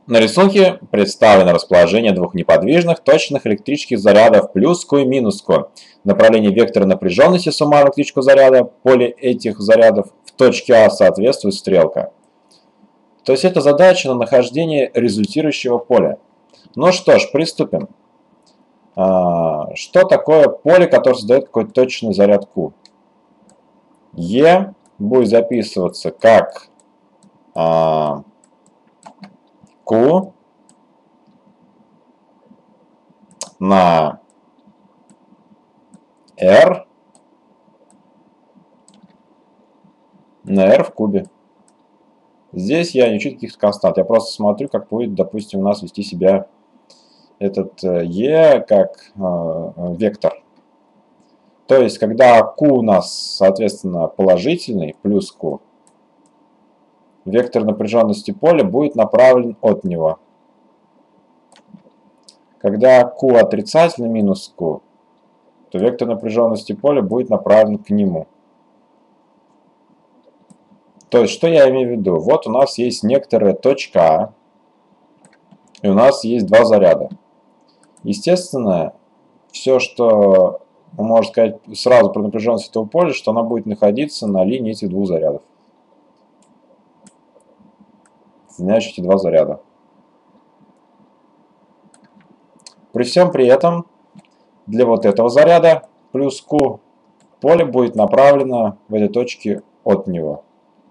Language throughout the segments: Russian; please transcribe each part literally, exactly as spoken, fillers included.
На рисунке представлено расположение двух неподвижных точных электрических зарядов плюс Q и минус Q. Направление вектора напряженности суммарного электрического заряда поле этих зарядов в точке А соответствует стрелка. То есть это задача на нахождение результирующего поля. Ну что ж, приступим. А, что такое поле, которое создает какой-то точный заряд Q? Е будет записываться как а, Q на R на R в кубе. Здесь я не учу каких-то констант. Я просто смотрю, как будет, допустим, у нас вести себя этот E как э, вектор. То есть, когда Q у нас, соответственно, положительный, плюс Q, вектор напряженности поля будет направлен от него. Когда Q отрицательный, минус Q, то вектор напряженности поля будет направлен к нему. То есть, что я имею в виду? Вот у нас есть некоторая точка А, и у нас есть два заряда. Естественно, все, что можно сказать сразу про напряженность этого поля, что она будет находиться на линии этих двух зарядов, соединяющих эти два заряда. При всем при этом, для вот этого заряда плюс Q, поле будет направлено в этой точке от него.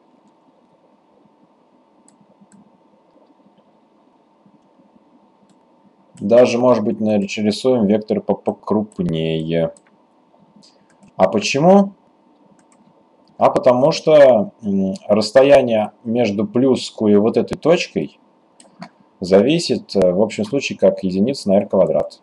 Даже, может быть, нарисуем вектор покрупнее. А почему? А потому что расстояние между плюс Q и вот этой точкой зависит, в общем случае, как единица на r квадрат.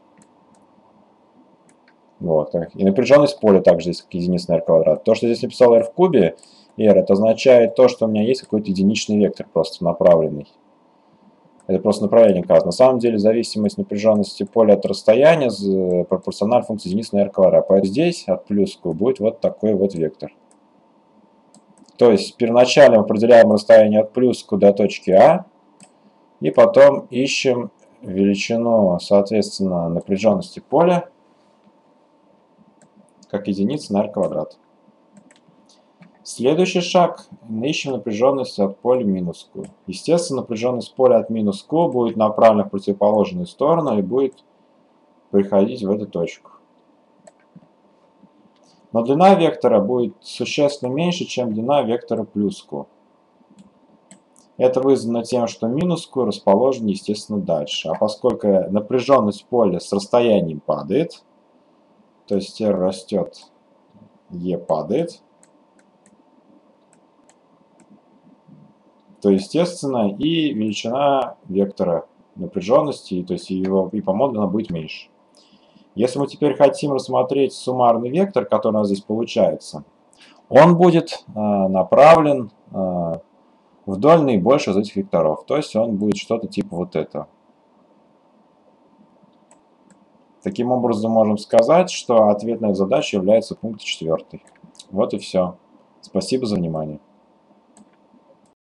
Вот. И напряженность поля также здесь как единица на r квадрат. То, что здесь написал r в кубе, r, это означает то, что у меня есть какой-то единичный вектор, просто направленный. Это просто направление указано. На самом деле зависимость напряженности поля от расстояния пропорциональна функции единицы на r квадрат. Поэтому здесь от плюс Q будет вот такой вот вектор. То есть первоначально мы определяем расстояние от плюс Q до точки А, и потом ищем величину, соответственно, напряженности поля как единица на r квадрат. Следующий шаг. Ищем напряженность от поля минус Q. Естественно, напряженность поля от минус Q будет направлена в противоположную сторону и будет приходить в эту точку. Но длина вектора будет существенно меньше, чем длина вектора плюс Q. Это вызвано тем, что минус Q расположен, естественно, дальше. А поскольку напряженность поля с расстоянием падает, то есть R растет, E падает, то, естественно, и величина вектора напряженности, то есть его и по модулю она будет меньше. Если мы теперь хотим рассмотреть суммарный вектор, который у нас здесь получается, он будет э, направлен э, вдоль наибольшего из этих векторов. То есть он будет что-то типа вот этого. Таким образом, можем сказать, что ответ на эту задачу является пункт четвертый. Вот и все. Спасибо за внимание.